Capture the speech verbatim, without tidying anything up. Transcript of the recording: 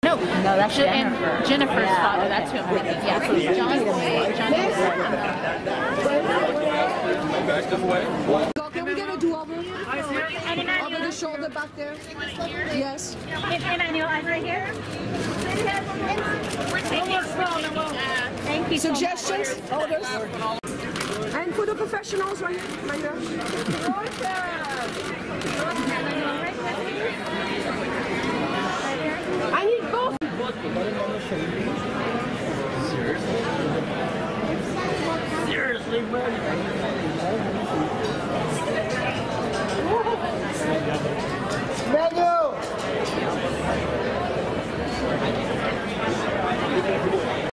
No, no, that's Je Jennifer. And Jennifer's yeah, father. Okay. That's who I'm thinking. Yeah, so it's John Boy. John Boy. Can we get a do-over? Over the shoulder back there. Yes. Emmanuelle, I'm right here. Thank you. Suggestions? Orders? And for the professionals, right here. Right here. I need both. Seriously, man.